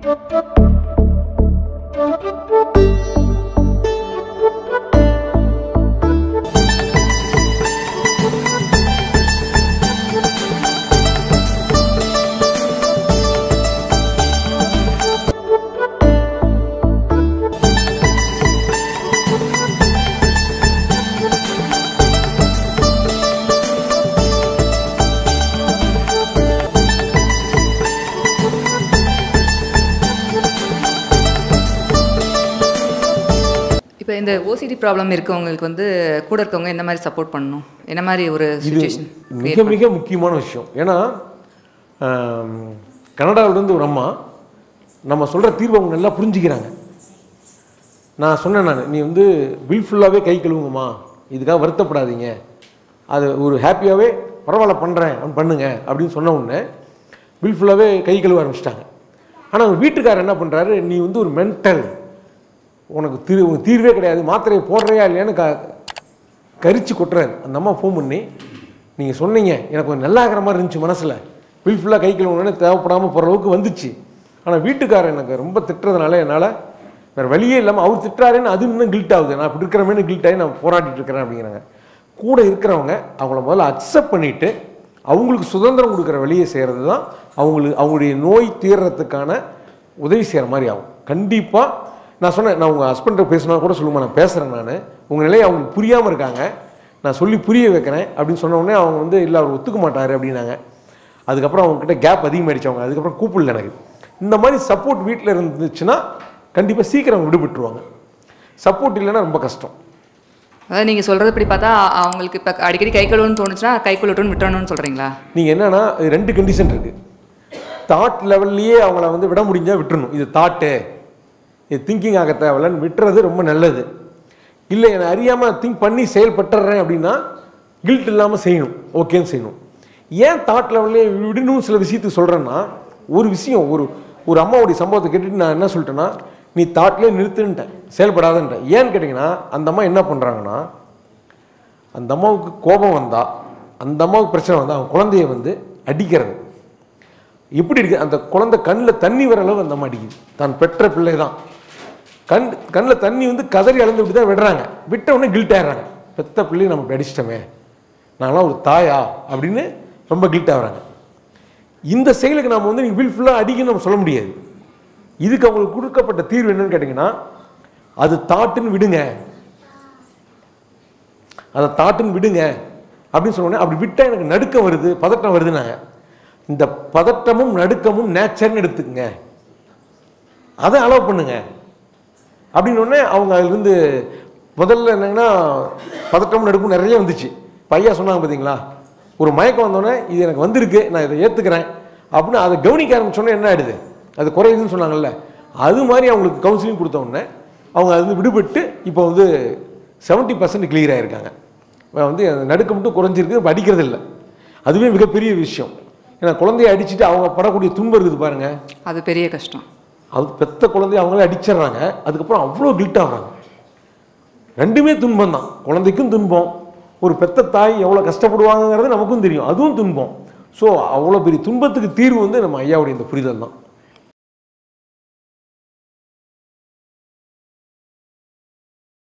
இப்போ இந்த OCD problem இருக்கவங்களுக்கு வந்து கூட இருக்கவங்க என்ன மாதிரி சப்போர்ட் பண்ணணும், என்ன மாதிரி ஒரு சிச்சுவேஷன்? மிக மிக முக்கியமான விஷயம். ஏன்னா கனடாவிலேருந்து ஒரு அம்மா நம்ம சொல்கிற தீர்வை அவங்க நல்லா புரிஞ்சுக்கிறாங்க. நான் சொன்னேன், நீ வந்து வில்ஃபுல்லாகவே கை கழுவுங்கம்மா, இதுக்காக வருத்தப்படாதீங்க, அது ஒரு ஹாப்பியாகவே பரவாயில்ல பண்ணுறேன் அப்படின்னு பண்ணுங்க அப்படின்னு சொன்ன உடனே வில்ஃபுல்லாகவே கை கழுவ ஆரம்பிச்சிட்டாங்க. ஆனால் அவங்க வீட்டுக்காரர் என்ன பண்ணுறாரு, நீ வந்து ஒரு மென்டல், உனக்கு தீர்வே கிடையாது, மாத்திரையை போடுறியா இல்லையான்னு கரிச்சு கொட்டுறாரு. அந்த அம்மா ஃபோன் பண்ணி, நீங்கள் சொன்னீங்க எனக்கு கொஞ்சம் நல்லா இருக்கிற மாதிரி இருந்துச்சு, மனசில் வில்ஃபுல்லாக கை கழுவுனே தேவைப்படாமல் போகிற அளவுக்கு வந்துச்சு. ஆனால் வீட்டுக்காரர் எனக்கு ரொம்ப திட்டுறதுனால என்னால் வேறு வழியே இல்லாமல் அவர் திட்டுறாருன்னு அது இன்னும் கில்ட் ஆகுது, நான் இப்படி இருக்கிறமேனு கில்ட் ஆகி நான் போராடிட்டு இருக்கிறேன் அப்படிங்கிறாங்க. கூட இருக்கிறவங்க அவங்கள முதல்ல அக்செப்ட் பண்ணிவிட்டு அவங்களுக்கு சுதந்திரம் கொடுக்குற வழியை செய்கிறது தான் அவங்களுடைய நோய் தீர்றதுக்கான உதவி செய்கிற மாதிரி ஆகும். கண்டிப்பாக நான் சொன்னேன், நான் உங்கள் ஹஸ்பண்டை பேசினா கூட சொல்லுமா, நான் பேசுகிறேன், நான் உங்கள் நிலையை அவங்களுக்கு புரியாமல் இருக்காங்க, நான் சொல்லி புரிய வைக்கிறேன் அப்படின்னு சொன்ன உடனே அவங்க வந்து இல்லை அவர் ஒத்துக்க மாட்டார் அப்படின்னாங்க. அதுக்கப்புறம் அவங்ககிட்ட கேப் அதிகமாகிடுச்சு, அவங்க அதுக்கப்புறம் கூப்பிடல எனக்கு. இந்த மாதிரி சப்போர்ட் வீட்டில் இருந்துச்சுன்னா கண்டிப்பாக சீக்கிரம் விடுபட்டுருவாங்க. சப்போர்ட் இல்லைன்னா ரொம்ப கஷ்டம். அதாவது நீங்கள் சொல்கிறது இப்படி பார்த்தா அவங்களுக்கு இப்போ அடிக்கடி கை கழுவுன்னு தோணுச்சுன்னா கை கழுவுட்டுன்னு விட்டுறணும்னு சொல்கிறீங்களா? நீங்கள் என்னென்னா 2 கண்டிஷன் இருக்குது. தாட் லெவல்லையே அவங்கள வந்து விட முடிஞ்சால் விட்டுறணும், இது தாட்டு, இது திங்கிங் ஆக தேவையில்லன்னு விட்டுறது ரொம்ப நல்லது. இல்லை என்னை அறியாமல் திங்க் பண்ணி செயல்பட்டுறேன் அப்படின்னா கில்ட் இல்லாமல் செய்யணும், ஓகேன்னு செய்யணும். ஏன் தாட் லெவல்லே விடணும்னு சில விஷயத்துக்கு சொல்கிறேன்னா, ஒரு விஷயம் ஒரு அம்மாவுடைய சம்பவத்தை கேட்டுட்டு நான் என்ன சொல்லிட்டேன்னா, நீ தாட்லேயே நிறுத்துன்ட்டேன், செயல்படாதன்ட்டேன். ஏன்னு கேட்டிங்கன்னா அந்த அம்மா என்ன பண்ணுறாங்கன்னா, அந்த அம்மாவுக்கு கோபம் வந்தால், அந்த அம்மாவுக்கு பிரச்சனை வந்தால் அவங்க குழந்தைய வந்து அடிக்கிறது. எப்படி இருக்குது, அந்த குழந்தை கண்ணில் தண்ணி வர அளவு அந்த அம்மா அடிக்குது. தான் பெற்ற பிள்ளை தான், கண்ணில் தண்ணி வந்து கதறி அளந்து இப்படி தான் விடுறாங்க. விட்ட உடனே கில்ட் ஆகிறாங்க, பெற்ற பிள்ளையை நம்ம அடிச்சிட்டோமே, நான்லாம் ஒரு தாயா அப்படின்னு ரொம்ப கில்ட் ஆகிறாங்க. இந்த செயலுக்கு நம்ம வந்து நீங்கள் வில்ஃபுல்லாக அடிக்கணும்னு நம்ம சொல்ல முடியாது. இதுக்கு அவங்களுக்கு கொடுக்கப்பட்ட தீர்வு என்னன்னு கேட்டிங்கன்னா, அது தாட்டுன்னு விடுங்க, அதை தாட்டுன்னு விடுங்க அப்படின்னு சொன்னோடனே அப்படி விட்டால் எனக்கு நடுக்கம் வருது, பதட்டம் வருதுன்னாங்க. இந்த பதட்டமும் நடுக்கமும் நேச்சர்னு எடுத்துக்கங்க, அதை அலோவ் பண்ணுங்க அப்படின்னோடனே அவங்க அதுலேருந்து முதல்ல என்னங்கன்னா பதட்டமும் நடுக்கும் நிறைய வந்துச்சு. பையா சொன்னாங்க பார்த்தீங்களா, ஒரு மயக்கம் வந்தோடனே இது எனக்கு வந்திருக்கு, நான் இதை ஏற்றுக்கிறேன் அப்படின்னு அதை கவனிக்க ஆரம்பிச்சோன்னே என்ன ஆயிடுது, அது குறையுதுன்னு சொன்னாங்கல்ல, அது மாதிரி அவங்களுக்கு கவுன்சிலிங் கொடுத்த உடனே அவங்க அது விடுபட்டு இப்போ வந்து 70% கிளியர் ஆகிருக்காங்க. வந்து அந்த நடுக்க மட்டும் குறைஞ்சிருக்கு, இப்போ அடிக்கிறது இல்லை. அதுவே மிகப்பெரிய விஷயம். ஏன்னா குழந்தைய அடிச்சுட்டு அவங்க படக்கூடிய துன்பம் இருக்குது பாருங்க, அது பெரிய கஷ்டம். அது பெத்த குழந்தைய அவங்களே அடிச்சிடுறாங்க, அதுக்கப்புறம் அவ்வளோ கில்ட் ஆகிறாங்க. ரெண்டுமே துன்பம் தான், குழந்தைக்கும் துன்பம், ஒரு பெத்த தாய் எவ்வளோ கஷ்டப்படுவாங்கிறது நமக்கும் தெரியும், அதுவும் துன்பம். ஸோ அவ்வளோ பெரிய துன்பத்துக்கு தீர்வு வந்து நம்ம ஐயாவுடைய இந்த புரிதல் தான்.